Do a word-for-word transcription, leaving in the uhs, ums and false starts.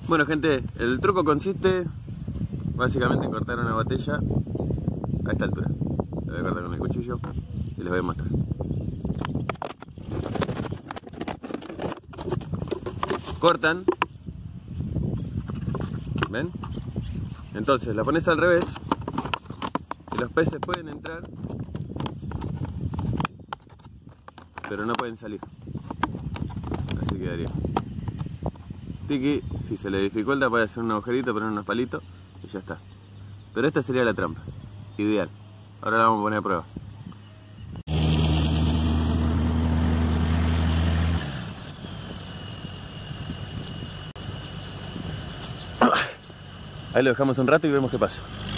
Bueno gente, el truco consiste básicamente en cortar una botella a esta altura. La voy a cortar con el cuchillo y les voy a mostrar. Cortan, ¿ven? Entonces la pones al revés y los peces pueden entrar, pero no pueden salir. Así quedaría. Tiki, si se le dificulta puede hacer un agujerito, poner unos palitos y ya está. Pero esta sería la trampa, ideal. Ahora la vamos a poner a prueba. Ahí lo dejamos un rato y vemos qué pasa.